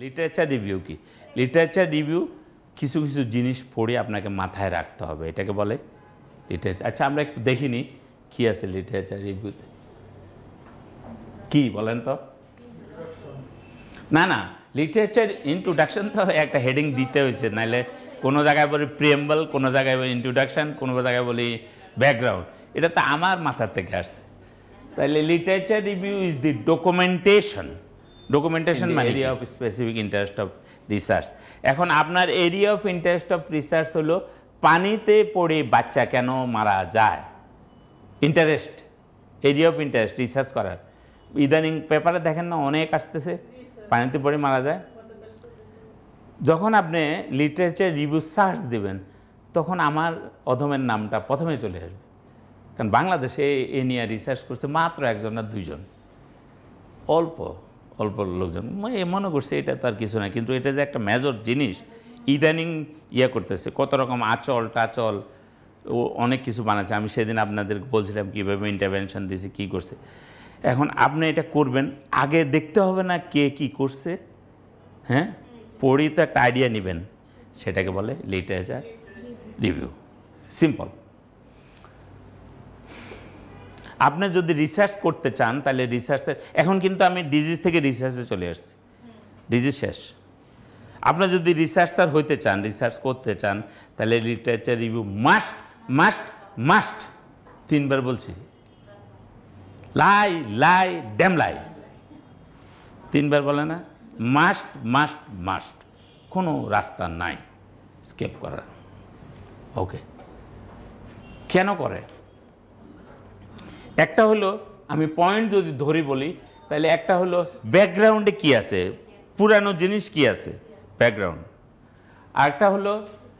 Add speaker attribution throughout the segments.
Speaker 1: Literature review কি? Literature review কিছু কিছু জিনিস পড়ে আপনাকে মাথায় রাখতে হবে, এটাকে বলে লিটারেচার। আচ্ছা আমরা একটু দেখিনি কী আছে লিটারেচার রিভিউতে, কি বলেন তো? না না, লিটারেচার ইন্ট্রোডাকশন তো একটা হেডিং দিতে হয়েছে, নাহলে কোনো জায়গায় বলি প্রিয়েম্বল, কোনো জায়গায় বলি ইন্ট্রোডাকশান, কোনো জায়গায় বলি ব্যাকগ্রাউন্ড। এটা তো আমার মাথার থেকে আসছে। তাহলে literature review is the documentation মানে area of specific interest of research. এখন আপনার area of interest of research হলো পানিতে পড়ে বাচ্চা কেন মারা যায়, interest, area of interest research করার। ইদানিং পেপারে দেখেন না অনেক আসতেছে পানিতে পড়ে মারা যায়। যখন আপনি লিটারেচার রিভিউ সার্চ দেবেন তখন আমার অধমের নামটা প্রথমে চলে আসবে, কারণ বাংলাদেশে এ নিয়ে রিসার্চ করছে মাত্র একজন না দুইজন, অল্প অল্প লোকজন। মনে করছে এটা তো আর কিছু না, কিন্তু এটা যে একটা মেজর জিনিস ইদানিং করতেছে, কত রকম আচল টাচল ও অনেক কিছু বানাচ্ছে। আমি সেদিন আপনাদেরকে বলছিলাম কীভাবে ইন্টারভেনশন দিয়েছে, কী করছে। এখন আপনি এটা করবেন, আগে দেখতে হবে না কে কী করছে, হ্যাঁ, পড়ি তো একটা আইডিয়া নেবেন, সেটাকে বলে লিটারেচার রিভিউ। সিম্পল। আপনি যদি রিসার্চ করতে চান তাহলে রিসার্চের, এখন কিন্তু আমি ডিজিজ থেকে রিসার্চে চলে আসছি, ডিজিজ শেষ। আপনি যদি রিসার্চার হইতে চান, রিসার্চ করতে চান, তাহলে literature review must must must, 3 বার বলছি, লাই লাই ড্যাম লাই, 3 বার বলে না, মাস্ট মাস্ট মাস্ট, কোনো রাস্তা নাই স্কেপ করার। ওকে, কেন করে? একটা হলো, আমি পয়েন্ট যদি ধরি বলি, তাহলে একটা হলো ব্যাকগ্রাউন্ডে কি আছে, পুরানো জিনিস কি আছে, ব্যাকগ্রাউন্ড। আর একটা হলো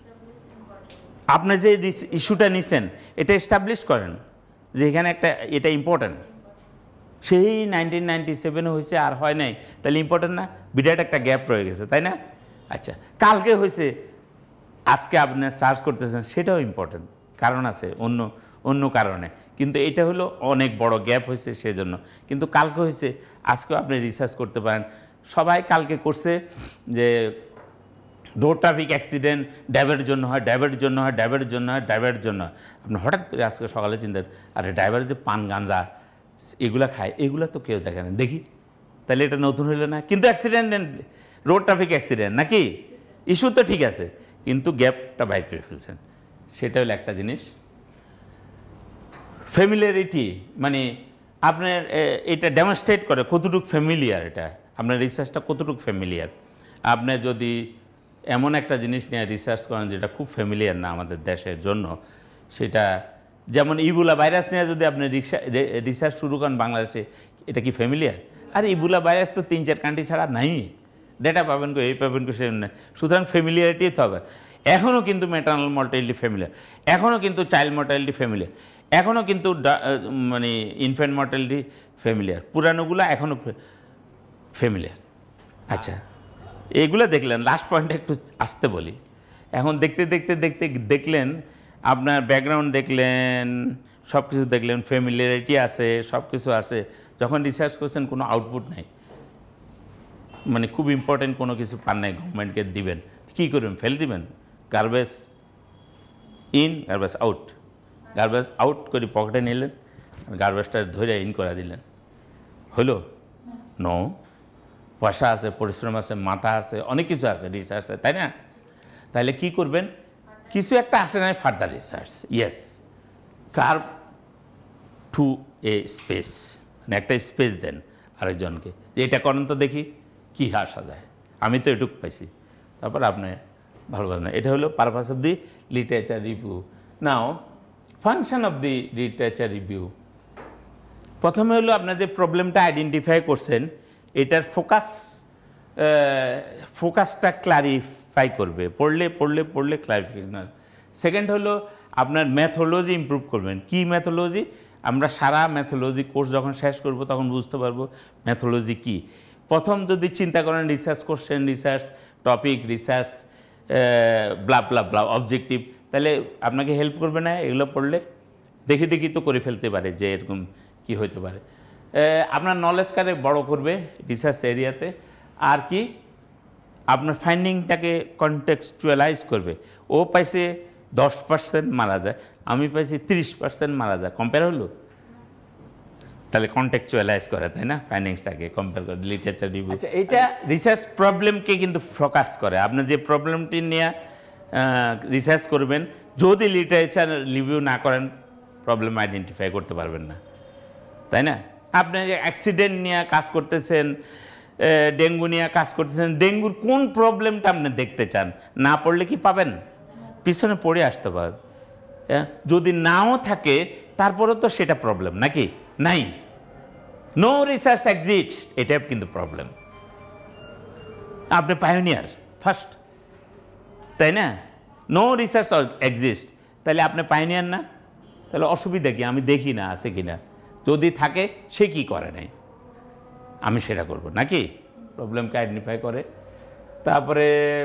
Speaker 1: আপনি যে ইস্যুটা নিছেন এটা এস্টাবলিশ করেন যে এখানে একটা, এটা ইম্পর্ট্যান্ট। সেই 1997 হয়েছে আর হয় নাই, তাহলে ইম্পর্ট্যান্ট না? বিরাট একটা গ্যাপ রয়ে গেছে, তাই না? আচ্ছা, কালকে হয়েছে, আজকে আপনি সার্চ করতেছেন, সেটাও ইম্পর্ট্যান্ট, কারণ আছে অন্য অন্য কারণে, কিন্তু এটা হলো অনেক বড় গ্যাপ হয়েছে সেজন্য। কিন্তু কালকে হয়েছে, আজকেও আপনি রিসার্চ করতে পারেন। সবাই কালকে করছে যে রোড ট্রাফিক অ্যাক্সিডেন্ট ড্রাইভারের জন্য হয়, ড্রাইভারের জন্য হয়, ড্রাইভারের জন্য হয়, ড্রাইভারের জন্য হয়। আপনি হঠাৎ করে আজকে সকালে চিন্তা, আরে ড্রাইভার যে পান গাঁজা এগুলা খায়, এগুলো তো কেউ দেখে না, দেখি তাহলে এটা নতুন হইলো না? কিন্তু অ্যাক্সিডেন্ট, রোড ট্রাফিক অ্যাক্সিডেন্ট নাকি, ইস্যু তো ঠিক আছে, কিন্তু গ্যাপটা বাইর করে ফেলছেন, সেটা হলো একটা জিনিস। ফ্যামিলিয়ারিটি মানে আপনার এটা ডেমনস্ট্রেট করে কতটুকু ফ্যামিলিয়ার, এটা আপনার রিসার্চটা কতটুকু ফ্যামিলিয়ার। আপনি যদি এমন একটা জিনিস নিয়ে রিসার্চ করেন যেটা খুব ফ্যামিলিয়ার না আমাদের দেশের জন্য, সেটা যেমন ইবোলা ভাইরাস নিয়ে যদি আপনি রিসার্চ শুরু করেন বাংলাদেশে, এটা কি ফ্যামিলিয়ার? আর ইবোলা ভাইরাস তো 3-4 কান্ট্রি ছাড়া নাই, ডেটা পাবেন কো, এই পাবেন কো, সে নেই। সুতরাং ফ্যামিলিয়ারিটি তো হবে। এখনও কিন্তু ম্যাটার্নাল মর্টালিটি ফ্যামিলিয়ার, এখনও কিন্তু চাইল্ড মর্টালিটি ফ্যামিলিয়ার, এখনও কিন্তু মানে ইনফ্যান্ট মর্টালিটি ফ্যামিলিয়ার, পুরানোগুলো এখনও ফ্যামিলিয়ার। আচ্ছা, এইগুলো দেখলেন। লাস্ট পয়েন্টে একটু আসতে বলি। এখন দেখতে দেখতে দেখতে দেখলেন, আপনার ব্যাকগ্রাউন্ড দেখলেন, সব কিছু দেখলেন, ফ্যামিলিয়ারিটি আছে, সব কিছু আছে। যখন রিসার্চ করছেন কোনো আউটপুট নাই, মানে খুব ইম্পর্টেন্ট কোনো কিছু পান নাই, গভর্নমেন্টকে দিবেন, কী করবেন? ফেল দিবেন? Garbage in garbage out, garbage out করে পকেটে নিলেন, গার্বেজটা ধরে ইন করে দিলেন, হলো? নো, পয়সা আছে, পরিশ্রম আছে, মাথা আছে, অনেক কিছু আছে, রিসার্চ আছে, তাই না? তাহলে কি করবেন? কিছু একটা আসে নাই, further research, yes, carve to a space, মানে একটা স্পেস দেন আরেকজনকে, যে এটা করেন তো দেখি কী আসা যায়, আমি তো এটুক পাইছি, তারপর আপনি ভালোবাসেন। এটা হলো purpose of the literature review. Now function of the literature review, প্রথমে হলো আপনার যে প্রবলেমটা আইডেন্টিফাই করছেন, এটার ফোকাসটা ক্লারিফাই করবে, পড়লে পড়লে পড়লে ক্লারিফিকেশন। সেকেন্ড হলো আপনার ম্যাথোলজি ইমপ্রুভ করবেন। কি ম্যাথোলজি? আমরা সারা ম্যাথোলজি কোর্স যখন শেষ করব তখন বুঝতে পারবো ম্যাথোলজি কি। প্রথম যদি চিন্তা করেন রিসার্চ করছেন, research topic, research blah blah blah objective, তাহলে আপনাকে হেল্প করবে না এগুলো পড়লে? দেখি দেখি তো করে ফেলতে পারে যে এরকম কি হইতে পারে। আপনার নলেজ কারে বড় করবে রিসার্চ এরিয়াতে। আর কি আপনার ফাইন্ডিংটাকে কনটেক্সচুয়ালাইজ করবে। ও পাইছে 10% মারা যায়, আমি পাইছি 30% মারা যায়, কম্পেয়ার হলো? তাহলে কনটেক্সচুয়ালাইজ করে, তাই না? ফাইন্ডিংসটাকে কম্পেয়ার করে লিটারেচার রিভিউ।
Speaker 2: আচ্ছা, এটা
Speaker 1: রিসার্চ প্রবলেমকে কিন্তু ফোকাস করে। আপনি যে প্রবলেমটি নিয়ে রিসার্চ করবেন, যদি লিটারেচার রিভিউ না করেন প্রবলেম আইডেন্টিফাই করতে পারবেন না, তাই না? আপনি যে অ্যাক্সিডেন্ট নিয়ে কাজ করতেছেন, ডেঙ্গু নিয়ে কাজ করতেছেন, ডেঙ্গুর কোন প্রবলেমটা আপনি দেখতে চান, না পড়লে কি পাবেন? পিছনে পড়ে আসতে পারবে। যদি নাও থাকে তারপরেও তো সেটা প্রবলেম নাকি? নাই, নো রিসার্চ এক্সিস্ট, এটাই কিন্তু প্রবলেম। আপনি পায়োনিয়ার ফার্স্ট, তাই না? নো রিসার্চ এক্সিস্ট, তাহলে আপনি পায়োনিয়ার না? তাহলে অসুবিধা কি? আমি দেখি না আছে কি না, যদি থাকে সে কি করে নাই, আমি সেটা করব নাকি? প্রবলেমকে আইডেন্টিফাই করে। তারপরে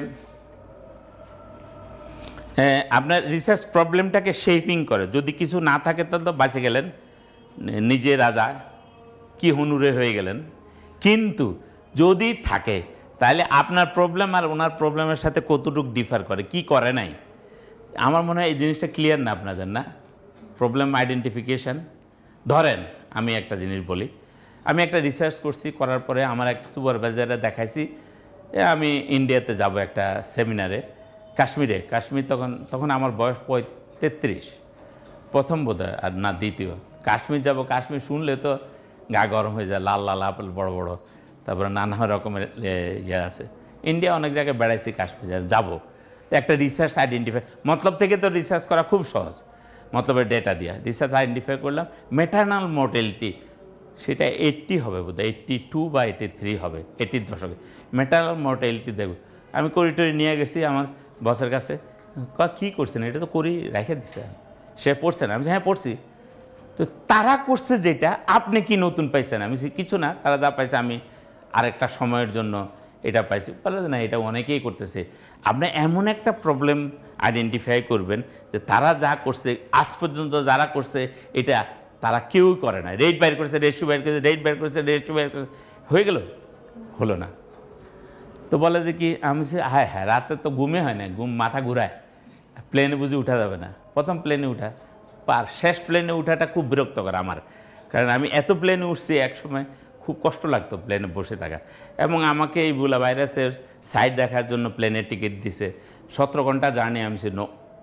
Speaker 1: আপনার রিসার্চ প্রবলেমটাকে শেপিং করে। যদি কিছু না থাকে তাহলে তো বাঁচে গেলেন, নিজে রাজা কি হুনুরে হয়ে গেলেন। কিন্তু যদি থাকে তাহলে আপনার প্রবলেম আর ওনার প্রবলেমের সাথে কতটুকু ডিফার করে, কি করে নাই। আমার মনে হয় এই জিনিসটা ক্লিয়ার না আপনাদের, না? Problem identification. ধরেন আমি একটা জিনিস বলি, আমি একটা রিসার্চ করছি, করার পরে আমার এক সুপারভাইজারে দেখাইছি আমি ইন্ডিয়াতে যাব একটা সেমিনারে, কাশ্মীর। তখন আমার বয়স 33, প্রথম বোধহয়, আর না দ্বিতীয়। কাশ্মীর যাব, কাশ্মীর শুনলে তো গা গরম হয়ে যায়, লাল লাল আপেল বড় বড়, তারপরে নানা রকমের ইয়ে আছে। ইন্ডিয়া অনেক জায়গায় বেড়াইছি, কাশ্মীর যাব। তো একটা রিসার্চ আইডেন্টিফাই, মতলব থেকে তো রিসার্চ করা খুব সহজ, মতলবের ডেটা দিয়া রিসার্চ আইডেন্টিফাই করলাম। ম্যাটারনাল মর্টালিটি সেটা 80 হবে বোধহয়, 82 বা 83 হবে, 80-র দশকে। ম্যাটারনাল মর্টালিটি দেখব। আমি করিডোরে নিয়ে গেছি আমার বসের কাছে, কী করছেন, এটা তো করি রেখে দিছে। সে পড়ছেন? আমি হ্যাঁ পড়ছি। তো তারা করছে যেটা, আপনি কি নতুন পাইছেন? আমি কিছু না, তারা যা পাইছে আমি আরেকটা সময়ের জন্য এটা পাইছি। বলে না, এটা অনেকেই করতেছে। আপনি এমন একটা প্রবলেম আইডেন্টিফাই করবেন যে তারা যা করছে, আজ পর্যন্ত যারা করছে এটা তারা কেউই করে না। রেট বাইর করেছে, রেশু বাইর করেছে, রেট বাইর করেছে, রেশু বাইর করেছে, হয়ে গেল? হলো না। তো বলে যে কি, আমি হ্যাঁ হ্যাঁ, রাতে তো ঘুমে হয় না, ঘুম মাথা ঘুরায়, প্লেনে বুঝি উঠা যাবে না। প্রথম প্লেনে উঠা, শেষ প্লেনে উঠাটা খুব বিরক্তকর আমার, কারণ আমি এত প্লেনে উঠছি একসময়, খুব কষ্ট লাগতো প্লেনে বসে থাকা। এবং আমাকে এই বুলা ভাইরাসের সাইড দেখার জন্য প্লেনের টিকিট দিছে। 17 ঘন্টা জার্নি, আমি নো,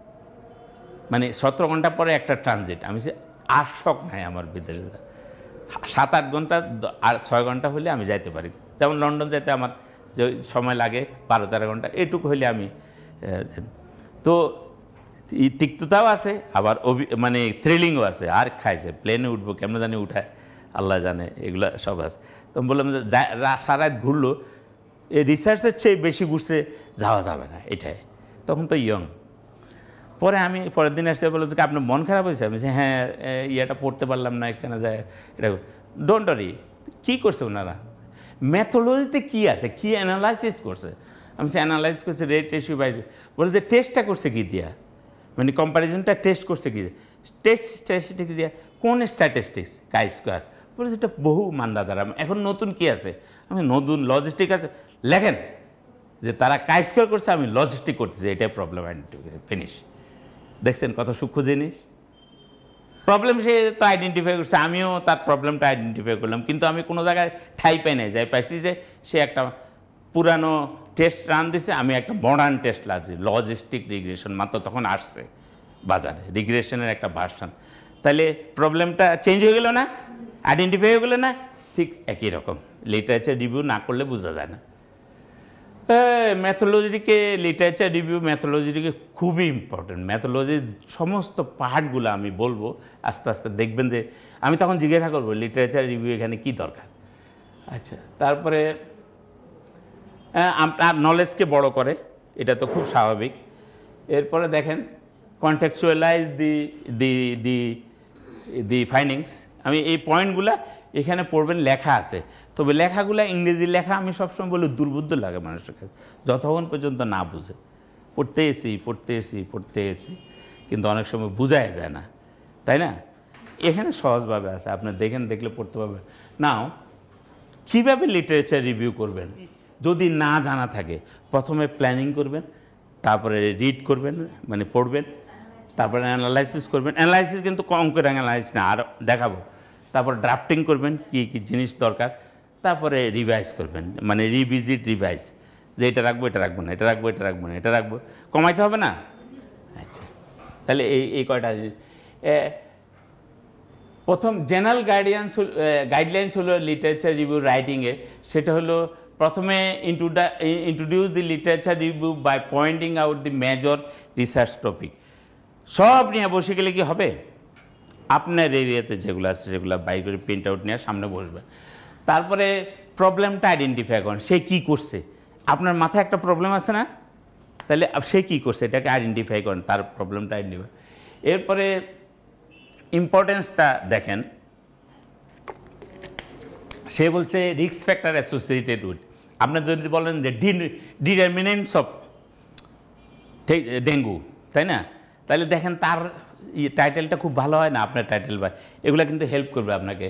Speaker 1: মানে 17 ঘন্টা পরে একটা ট্রানজিট। আমি আর শখ নাই আমার বিদেশে। 7-8 ঘন্টা আর 6 ঘন্টা হলে আমি যাইতে পারি। যেমন লন্ডন যেতে আমার যে সময় লাগে 12-13 ঘন্টা, এটুকু হলে আমি। তো তিক্ততাও আছে, আবার মানে থ্রিলিংও আছে। আর খাইছে, প্লেনে উঠবো কেমন জানি উঠায়, আল্লাহ জানে, এগুলো সব আছে। তো বললাম যে সারা রাত ঘুরলো, এই রিসার্চের চেয়ে বেশি ঘুরছে, যাওয়া যাবে না এটাই। তখন তো ইয়ং। পরে আমি পরের দিন এসে বলছি, আপনার মন খারাপ হয়েছে? আমি হ্যাঁ, ইয়েটা পড়তে পারলাম না, এখানে যায় এটা। Don't worry. কী করছে ওনারা? ম্যাথোলজিতে কী আছে, কী অ্যানালাইসিস করছে? আমি অ্যানালাইজ করছি রেট রেশিও বাই, বলে যে টেস্টটা করছে কী দিয়া, মানে কম্প্যারিজনটা টেস্ট করছে কি, টেস্ট স্ট্যাটিস্টিক্স দিয়া। কোন স্ট্যাটিস্টিক্স? কাই স্কোয়ার। বলে যেটা বহু মান্দা দ্বারা। এখন নতুন কি আছে? আমি নতুন লজিস্টিক আছে, লেখেন যে তারা কাই স্কোয়ার করছে, আমি লজিস্টিক করতেছি, এটাই প্রবলেম আইডেন্টিফাই, ফিনিশ। দেখছেন কত সূক্ষ্ম জিনিস। প্রবলেম সে তো আইডেন্টিফাই করছে, আমিও তার প্রবলেমটা আইডেন্টিফাই করলাম, কিন্তু আমি কোনো জায়গায় ঠাই পাই নাই। যাই পাইছি যে সে একটা পুরানো টেস্ট রান দিছে, আমি একটা মডার্ন টেস্ট লাগছি, লজিস্টিক রিগ্রেশন মাত্র তখন আসছে বাজারে, রিগ্রেশনের একটা ভার্সন। তাহলে প্রবলেমটা চেঞ্জ হয়ে গেল না, আইডেন্টিফাই হয়ে গেল না? ঠিক একই রকম লিটারেচার রিভিউ না করলে বোঝা যায় না। ম্যাথোলজিকে লিটারেচার রিভিউ, ম্যাথোলজিকে খুবই ইম্পর্টেন্ট। ম্যাথোলজির সমস্ত পার্টগুলো আমি বলবো, আস্তে আস্তে দেখবেন যে আমি তখন জিজ্ঞাসা করবো লিটারেচার রিভিউ এখানে কি দরকার। আচ্ছা, তারপরে আপনার নলেজকে বড় করে, এটা তো খুব স্বাভাবিক। এরপরে দেখেন কন্টেক্সচুয়ালাইজ দি ফাইন্ডিংস। আমি এই পয়েন্টগুলা এখানে পড়বেন, লেখা আছে, তবে লেখাগুলা ইংরেজি লেখা। আমি সবসময় বলি দুর্বোধ্য লাগে মানুষের কাছে, যতক্ষণ পর্যন্ত না বুঝে। পড়তে এসি, কিন্তু অনেক সময় বোঝাই যায় না, তাই না? এখানে সহজভাবে আছে, আপনি দেখলে পড়তে পারবেন। নাও কীভাবে লিটারেচার রিভিউ করবেন? যদি না জানা থাকে প্রথমে প্ল্যানিং করবেন, তারপরে রিড করবেন মানে পড়বেন, তারপরে অ্যানালাইসিস করবেন। অ্যানালাইসিস কিন্তু অঙ্কের অ্যানালাইসিস না, আর দেখাবো। তারপর ড্রাফটিং করবেন কী কী জিনিস দরকার, তারপরে রিভাইজ করবেন মানে রিভাইজ, যে এটা রাখবো এটা রাখবো না, এটা রাখবো এটা রাখবো না, এটা রাখবো, কমাইতে হবে না। আচ্ছা, তাহলে এই কয়টা জিনিস। প্রথম জেনারেল গাইডলাইন্স হলো লিটারেচার রিভিউ রাইটিংয়ে, সেটা হলো প্রথমে introduce the literature review by pointing out the major research topic. সব নিয়ে বসে গেলে কি হবে, আপনার এরিয়াতে যেগুলো আছে সেগুলো বাই করে প্রিন্ট আউট নিয়ে সামনে বসবেন। তারপরে প্রবলেমটা আইডেন্টিফাই করেন, সে কী করছে। আপনার মাথায় একটা প্রবলেম আছে না, তাহলে সে কী করছে এটাকে আইডেন্টিফাই করেন, তার প্রবলেমটা আইডেন্টিফাই। এরপরে ইম্পর্টেন্সটা দেখেন, সে বলছে রিস্ক ফ্যাক্টর অ্যাসোসিয়েটেড উইথ। আপনি যদি বলেন যে ডিটারমিনেন্টস অফ ডেঙ্গু, তাই না, তাহলে দেখেন তার টাইটেলটা খুব ভালো হয় না আপনার টাইটেল, বা এগুলো কিন্তু হেল্প করবে আপনাকে।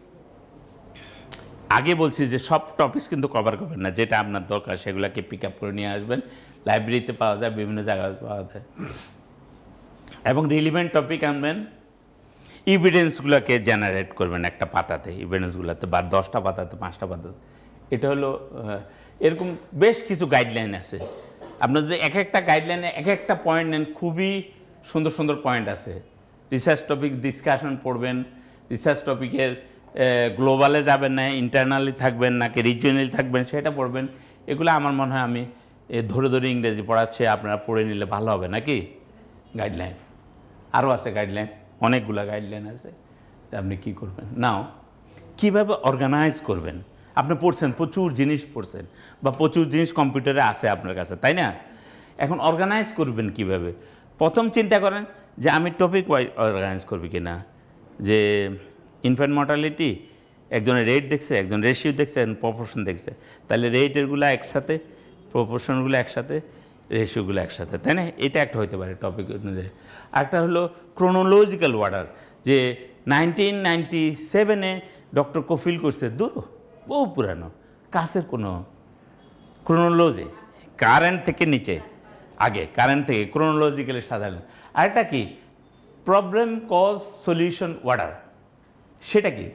Speaker 1: আগে বলছি যে সব টপিকস কিন্তু কভার করবেন না, যেটা আপনার দরকার সেগুলোকে পিক আপ করে নিয়ে আসবেন। লাইব্রেরিতে পাওয়া যায়, বিভিন্ন জায়গায় পাওয়া যায়, এবং রিলিভেন্ট টপিক আনবেন। ইভিডেন্সগুলোকে জেনারেট করবেন একটা পাতাতে, ইভিডেন্সগুলোতে বা 10টা পাতাতে, 5টা পাতাতে। এটা হলো এরকম বেশ কিছু গাইডলাইন আছে। আপনার যদি এক একটা গাইডলাইনে এক একটা পয়েন্ট নেন, খুবই সুন্দর সুন্দর পয়েন্ট আছে। রিসার্চ টপিক ডিসকাশন পড়বেন, রিসার্চ টপিকের গ্লোবালে যাবেন না, ইন্টারনালি থাকবেন নাকি রিজিওনালি থাকবেন সেটা পড়বেন। এগুলো আমার মনে হয় আমি ধরে ধরে ইংরেজি পড়াচ্ছি, আপনারা পড়ে নিলে ভালো হবে নাকি। গাইডলাইন আরও আছে, গাইডলাইন অনেকগুলো গাইডলাইন আছে। আপনি কি করবেন নাও, কীভাবে অর্গানাইজ করবেন। আপনি পড়ছেন, প্রচুর জিনিস পড়ছেন, বা প্রচুর জিনিস কম্পিউটারে আছে আপনার কাছে, তাই না। এখন অর্গানাইজ করবেন কিভাবে। প্রথম চিন্তা করেন যে আমি টপিক ওয়াইজ অর্গানাইজ করবি কি না, যে ইনফ্যান্ট মর্টালিটি একজনের রেট দেখছে, একজন রেশিও দেখছে, একজন প্রপোর্শন দেখছে, তাহলে রেটেরগুলো একসাথে, প্রপোর্শনগুলো একসাথে, রেশিওগুলো একসাথে, তাই না। এটা একটা হতে পারে টপিক অনুযায়ী। আরেকটা হলো ক্রোনোলজিক্যাল অর্ডার, যে 1997-এ ডক্টর কফিল করছে, দূর বহু পুরানো, কাছের কোনো ক্রোনোলজি, কারেন্ট থেকে নিচে, আগে কারেন্ট থেকে ক্রোনোলজিক্যালি সাধারণ। আরেকটা কি প্রবলেম কজ সলিউশন অর্ডার, সেটা কি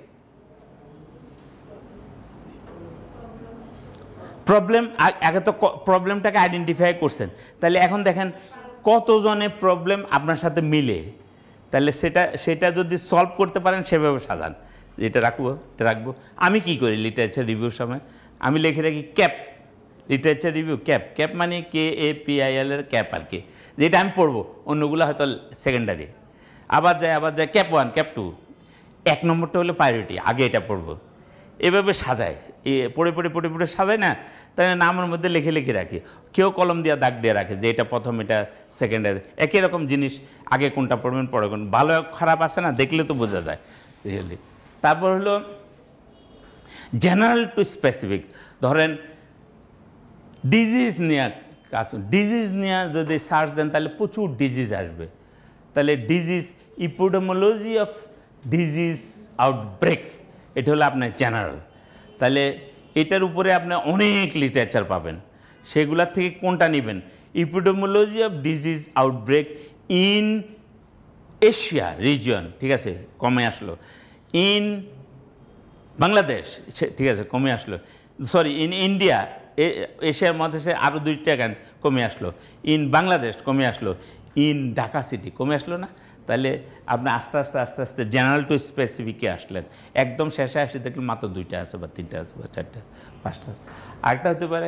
Speaker 1: প্রবলেম, আগে তো প্রবলেমটাকে আইডেন্টিফাই করছেন, তাহলে এখন দেখেন কতজনে প্রবলেম আপনার সাথে মিলে, তাহলে সেটা যদি সলভ করতে পারেন সেভাবে সাজান, এটা রাখবো এটা রাখবো। আমি কি করি লিটারেচার রিভিউর সময়, আমি লিখে রাখি ক্যাপ, লিটারেচার রিভিউ ক্যাপ মানে KAPIL এর ক্যাপ আর কি, যেটা আমি পড়বো, অন্যগুলো হয়তো সেকেন্ডারি। আবার যায় ক্যাপ 1 ক্যাপ 2, 1 নম্বরটা হলো প্রায়োরিটি, আগে এটা পড়বো। এভাবে সাজায়, পড়ে সাজায় না, তাই নামের মধ্যে লিখে রাখি। কেউ কলম দিয়ে দাগ দিয়ে রাখে যে এটা প্রথম, এটা সেকেন্ডারি, একই রকম জিনিস, আগে কোনটা পড়বেন পরে কোন, ভালো খারাপ আছে না, দেখলে তো বোঝা যায় রিয়েলি। তারপর হলো জেনারেল টু স্পেসিফিক, ধরেন ডিজিজ নিয়ে কাজ, ডিজিজ নিয়ে যদি সার্চ দেন তাহলে প্রচুর ডিজিজ আসবে, তাহলে disease, epidemiology of disease outbreak, এটা হলো আপনার জেনারেল। তাহলে এটার উপরে আপনি অনেক লিটারেচার পাবেন, সেগুলোর থেকে কোনটা নেবেন, epidemiology of disease outbreak in Asia region, ঠিক আছে কমে আসলো, ইন বাংলাদেশ, ঠিক আছে কমে আসলো, সরি ইন ইন্ডিয়া, এশিয়ার মধ্যে আরও 2টা গান কমে আসলো, ইন বাংলাদেশ কমে আসলো, ইন ঢাকা সিটি কমে আসলো না। তাহলে আপনি আস্তে আস্তে জেনারেল টু স্পেসিফিকে আসলেন, একদম শেষে আসে দেখলেন মাত্র 2টা আছে বা 3টা আছে বা 4টা 5টা আছে। আরেকটা হতে পারে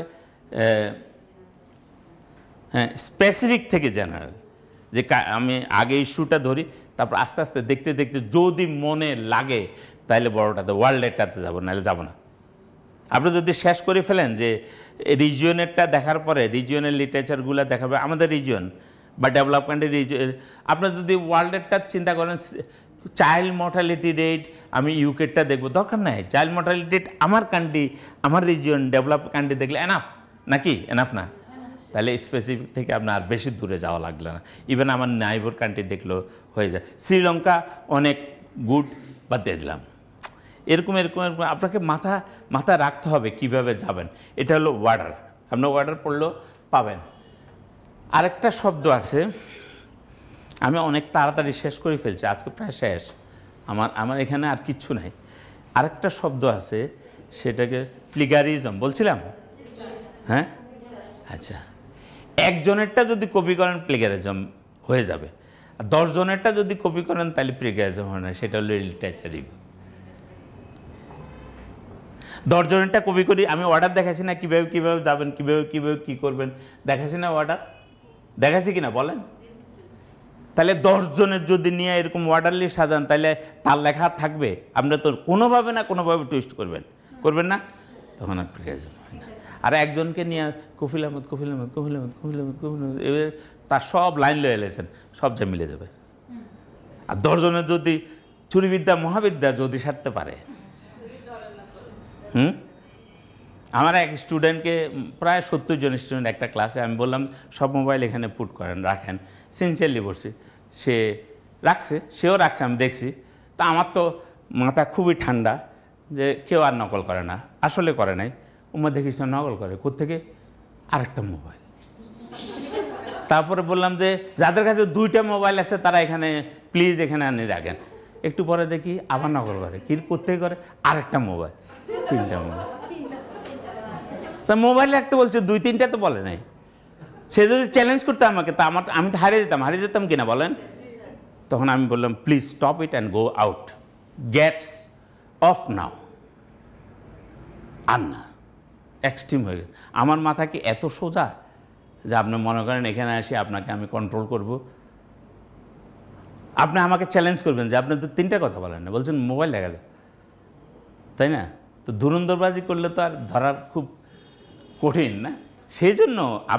Speaker 1: হ্যাঁ স্পেসিফিক থেকে জেনারেল, যে আমি আগে ইস্যুটা ধরি, তারপর আস্তে আস্তে দেখতে যদি মনে লাগে তাহলে বড়টাতে ওয়ার্ল্ডেরটাতে যাবো, নাহলে যাবো না। আপনি যদি শেষ করে ফেলেন যে রিজিয়নেরটা দেখার পরে রিজিয়নের লিটারেচারগুলো দেখাবে আমাদের রিজিয়ন বা ডেভেলপমেন্টের রিজিয়ন, আপনার যদি ওয়ার্ল্ডেরটা চিন্তা করেন, চাইল্ড মর্টালিটি রেট আমি ইউকেরটা দেখবো, দরকার নাই। চাইল্ড মর্টালিটি রেট আমার কান্ট্রি, আমার রিজিয়ন, ডেভেলপ কান্ট্রি দেখলে এনাফ নাকি, এনাফ না। তাহলে স্পেসিফিক থেকে আপনার আর বেশি দূরে যাওয়া লাগলো না, ইভেন আমার নাইবার কান্ট্রি দেখলেও হয়ে যায়। শ্রীলঙ্কা অনেক গুড, বাদ দিয়ে দিলাম। এরকম এরকম এরকম আপনাকে মাথা রাখতে হবে কিভাবে যাবেন। এটা হলো ওয়ার্ডার, আপনার ওয়ার্ডার পড়লেও পাবেন। আরেকটা শব্দ আছে, আমি অনেক তাড়াতাড়ি শেষ করে ফেলছি, আজকে প্রায় শেষ, আমার এখানে আর কিচ্ছু নাই। আরেকটা শব্দ আছে, সেটাকে প্লিগারিজম বলছিলাম, হ্যাঁ আচ্ছা। একজনেরটা যদি কপি করেন প্লিগারিজম হয়ে যাবে, আর 10 জনেরটা যদি কপি করেন তাহলে প্লিগারিজম হয় না, সেটা হলো লিটারেচার রিভিউ। 10 জনেরটা কপি করি, আমি অর্ডার দেখাচ্ছি না কীভাবে কীভাবে যাবেন, কীভাবে কীভাবে কী করবেন, দেখাচ্ছি না অর্ডার, দেখাচ্ছি কিনা বলেন? তাহলে 10 জনের যদি নিয়ে এরকম অর্ডারলি সাজান, তাহলে তার লেখা থাকবে, আপনারা তো কোনোভাবে না কোনোভাবে টুইস্ট করবেন না, তখন আর প্লিগারিজম হয় না। আর একজনকে নিয়ে কফিল আহমদ এবার তার সব লাইন লয়ে এলেছেন, সব যা মিলে যাবে। আর 10 জনের যদি চুরিবিদ্যা মহাবিদ্যা যদি সারতে পারে, আমার এক স্টুডেন্টকে, প্রায় 70 জন স্টুডেন্ট একটা ক্লাসে, আমি বললাম সব মোবাইল এখানে পুট করেন, রাখেন, সিনসিয়ারলি বলছি, সে রাখছে, সেও রাখছে, আমি দেখছি। তা আমার তো মাথা খুবই ঠান্ডা যে কেউ আর নকল করে না, আসলে করে নাই। ওমা দেখিস না নকল করে, কোত্থেকে? আরেকটা মোবাইল। তারপরে বললাম যে যাদের কাছে 2টা মোবাইল আছে তারা এখানে প্লিজ এখানে আনি রাখেন। একটু পরে দেখি আবার নকল করে, কি কোত্থেকে করে? আরেকটা মোবাইল, 3টা মোবাইল। তা মোবাইল রাখতে বলছে, 2-3টা তো বলে নাই। সে যদি চ্যালেঞ্জ করতো আমাকে, তা আমি তো হারিয়ে যেতাম কিনা বলেন? তখন আমি বললাম please stop it and go out, gets off now. আর না, এক্সট্রিম হয়ে গেছে। আমার মাথা কি এত সোজা যে আপনি মনে করেন এখানে আসি আপনাকে আমি কন্ট্রোল করব? আপনি আমাকে চ্যালেঞ্জ করবেন যে আপনি তো 3টা কথা বলেন না, বলছেন মোবাইল দেখা যায়, তাই না? তো ধুরন্ধরবাজি করলে তো আর ধরার খুব কঠিন না। সেই জন্য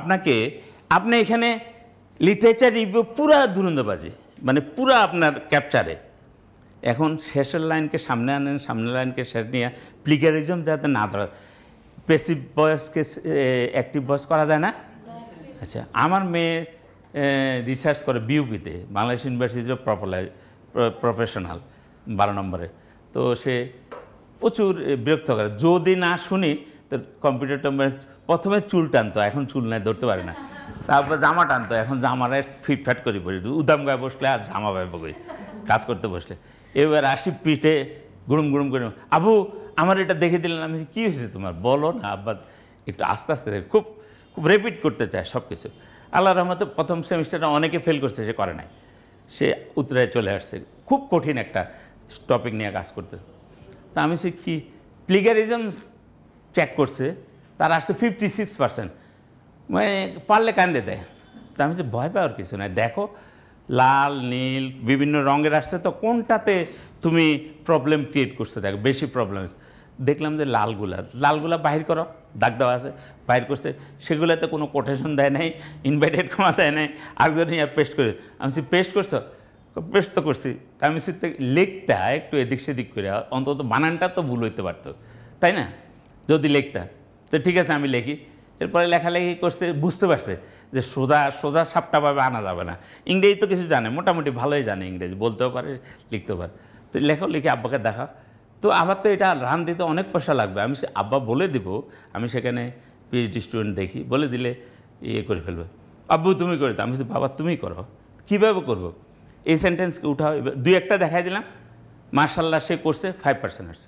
Speaker 1: আপনি এখানে লিটারেচার রিভিউ পুরা ধুরন্ধরবাজি, মানে পুরা আপনার ক্যাপচারে। এখন শেষের লাইনকে সামনে আনেন, সামনের লাইনকে শেষ নিয়ে প্লিগারিজম যাতে না ধরা। প্যাসিভ ভয়েসকে অ্যাক্টিভ ভয়েস করা যায় না? আচ্ছা, আমার মেয়ে রিসার্চ করে বিউপিতে, বাংলাদেশ ইউনিভার্সিটির প্রফেশনাল 12 নম্বরে। তো সে প্রচুর বিরক্ত করে, যদি না শুনি তো কম্পিউটারটা প্রথমে চুল টানতো, এখন চুল নাই, ধরতে পারে না। তারপর জামা টানতো, এখন জামারে ফিটফাট করে পড়ি, উদাম গায়ে বসলে আর জামা গায়ে করি কাজ করতে বসলে। এবার আসি পিঠে গুড়ুম করে, আবু আমার এটা দেখে দিলেন। আমি কী হয়েছে তোমার, বলো না আব্বা। একটু আস্তে আস্তে খুব রেপিট করতে চায় সব কিছু। আল্লাহর রহমতে প্রথম সেমিস্টারে অনেকে ফেল করছে, সে করে নাই, সে উত্তরায় চলে আসছে। খুব কঠিন একটা টপিক নিয়ে কাজ করতেছে। তা আমি সে কি প্লিগারিজম চেক করছে, তার আসছে 56%, মানে পারলে কান্দে দেয়। তা আমি যে ভয় পাওয়ার কিছু নাই, দেখো লাল নীল বিভিন্ন রঙের আসছে, তো কোনটাতে তুমি প্রবলেম ক্রিয়েট করছো, দেখো বেশি প্রবলেম। দেখলাম যে লালগুলা বাহির করো, দাগ দেওয়া আছে, বাহির করছে। সেগুলোতে কোনো কোটেশন দেয় নাই, ইনভাইটেড কমা দেয় নাই, আরেকজন ইয়া পেস্ট করে। আমি পেস্ট করছো, পেস্ট তো করছি। আমি লিখতে একটু এদিক সেদিক করে, অন্তত বানানটা তো ভুল হইতে পারতো, তাই না? যদি লিখতা তো ঠিক আছে, আমি লিখি। এরপরে লেখালেখি করছে, বুঝতে পারছে যে সোজা সাপটাভাবে আনা যাবে না। ইংরেজি তো কিছু জানে, মোটামুটি ভালোই জানে ইংরেজি, বলতেও পারে লিখতেও পারে। তো লিখে আব্বাকে দেখা। তো আমার তো এটা রান দিতে অনেক পয়সা লাগবে, আমি আব্বা বলে দিব, আমি সেখানে পিএইচডি স্টুডেন্ট দেখি, বলে দিলে ইয়ে করে ফেলবে। আব্বু তুমি করে দাও। আমি বাবা তুমি করো। কীভাবে করবো? এই সেন্টেন্সকে উঠাও, 2-1টা দেখাই দিলাম, মার্শাল্লাহ সে করছে, 5% আসছে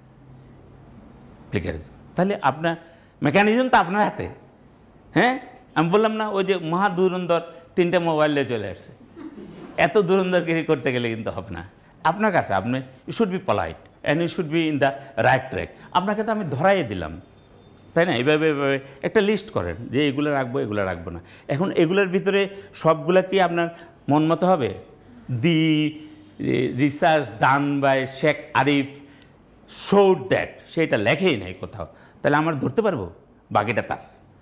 Speaker 1: প্লিগারিজম। তাহলে আপনার মেকানিজম তো আপনার হাতে। হ্যাঁ, আমি বললাম না, ওই যে মহা দুরন্দর 3টা মোবাইল নিয়ে চলে আসছে। এত দুরন্দরগিরি করতে গেলে কিন্তু হবে না। আপনার কাছে আপনি you should be polite and you should be in the right track. আপনাকে তো আমি ধরাই দিলাম, তাই না? এইভাবে একটা লিস্ট করেন যে এগুলো রাখবো, এগুলো রাখবো না। এখন এগুলোর ভিতরে সবগুলো কি আপনার মন মতো হবে? The research done by Sheikh Arif showed that, সেটা লেখেই নাই কোথাও। তাহলে আমরা ধরতে পারবো বাকিটা তার।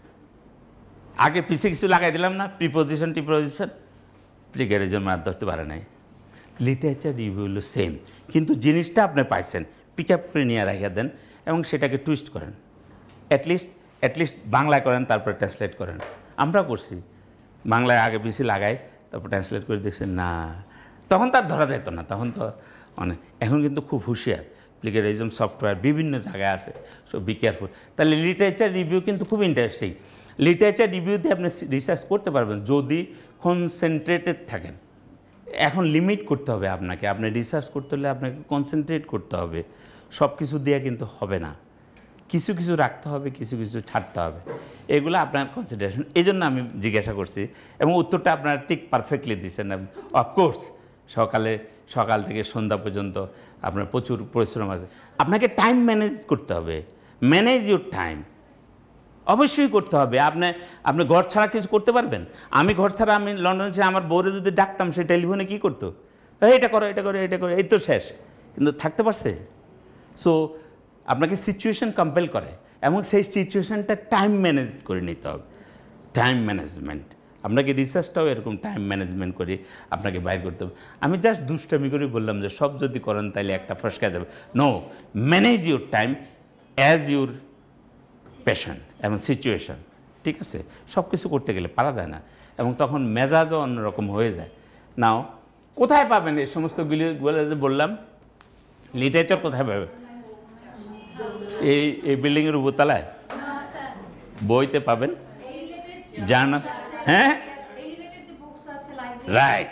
Speaker 1: আগে পিছিয়ে কিছু লাগাই দিলাম না, প্রিপোজিশন প্লিগারিজম আর ধরতে পারে নাই। লিটারেচার রিভিউ হলো সেম, কিন্তু জিনিসটা আপনি পাইছেন, পিক আপ করে নিয়ে রেখে দেন এবং সেটাকে টুইস্ট করেন। অ্যাটলিস্ট বাংলায় করেন, তারপরে ট্রান্সলেট করেন। আমরা করছি বাংলায় আগে পিছিয়ে লাগাই, তারপর ট্রান্সলেট করে দেখছেন না, তখন তার ধরা যেত না, তখন তো অনেক। এখন কিন্তু খুব হুঁশিয়ার, প্লেগারিজম সফটওয়্যার বিভিন্ন জায়গায় আছে, সো বি কেয়ারফুল। তাহলে লিটারেচার রিভিউ কিন্তু খুব ইন্টারেস্টিং। লিটারেচার রিভিউতে আপনি রিসার্চ করতে পারবেন যদি কনসেন্ট্রেটেড থাকেন। এখন লিমিট করতে হবে আপনাকে, আপনি রিসার্চ করতে হলে আপনাকে কনসেন্ট্রেট করতে হবে, সব কিছু দিয়ে কিন্তু হবে না, কিছু কিছু রাখতে হবে, কিছু কিছু ছাড়তে হবে, এগুলো আপনার কনসিডারেশন। এই জন্য আমি জিজ্ঞাসা করছি এবং উত্তরটা আপনারা ঠিক পারফেক্টলি দিচ্ছেন। অফকোর্স সকাল থেকে সন্ধ্যা পর্যন্ত আপনার প্রচুর পরিশ্রম আছে, আপনাকে টাইম ম্যানেজ করতে হবে, ম্যানেজ ইউর টাইম অবশ্যই করতে হবে। আপনি ঘর ছাড়া কিছু করতে পারবেন? আমি ঘর ছাড়া, আমি লন্ডনে ছিলাম, আমার বউরে যদি ডাকতাম সে টেলিফোনে কী করতো, এটা করো এটা করো এটা করো, এই তো শেষ, কিন্তু থাকতে পারছে? সো আপনাকে সিচুয়েশন কম্পেল করে এবং সেই সিচুয়েশানটা টাইম ম্যানেজ করে নিতে হবে, টাইম ম্যানেজমেন্ট। আপনাকে রিসার্চটাও এরকম টাইম ম্যানেজমেন্ট করে আপনাকে বাইর করতে হবে। আমি জাস্ট দুষ্টামি করে বললাম যে সব যদি করেন তাহলে একটা ফসকা যাবে। No, manage your time as your passion এবং সিচুয়েশন, ঠিক আছে? সব কিছু করতে গেলে পারা যায় না এবং তখন মেজাজও অন্যরকম হয়ে যায়। নাও কোথায় পাবেন এই সমস্তগুলি যে বললাম? লিটারেচার কোথায় পাবেন? এই বিল্ডিংয়ের উপরতলায় বইতে পাবেন, জার্নাল, হ্যাঁ রাইট,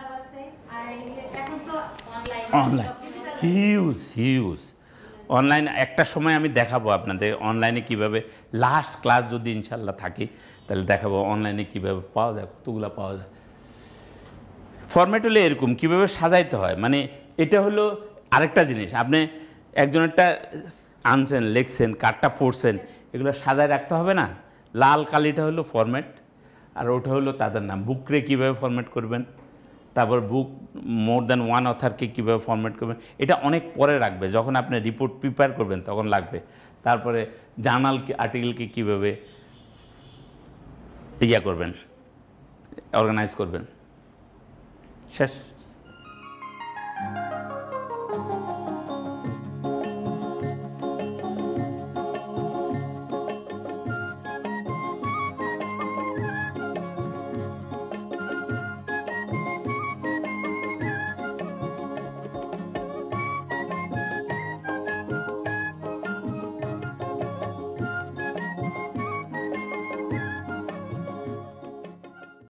Speaker 1: অনলাইন হিউজ অনলাইন। একটা সময় আমি দেখাবো আপনাদের অনলাইনে কীভাবে, লাস্ট ক্লাস যদি ইনশাল্লাহ থাকি তাহলে দেখাবো অনলাইনে কীভাবে পাওয়া যায়, কতগুলো পাওয়া যায়। ফরম্যাট হলে এরকম কীভাবে সাজাইতে হয়, মানে এটা হলো আরেকটা জিনিস। আপনি একজনেরটা আনছেন, লিখছেন, কার্ডটা পড়ছেন, এগুলো সাজায় রাখতে হবে না। লাল কালিটা হলো ফরম্যাট আর ওটা হলো তাদের নাম। বুকরে কীভাবে ফরম্যাট করবেন, তারপর বুক মোর দ্যান ওয়ান অথারকে কীভাবে ফরম্যাট করবেন, এটা অনেক পরে রাখবে, যখন আপনি রিপোর্ট প্রিপেয়ার করবেন তখন লাগবে। তারপরে জার্নাল আর্টিকেলকে কীভাবে করবেন, অর্গানাইজ করবেন, শেষ।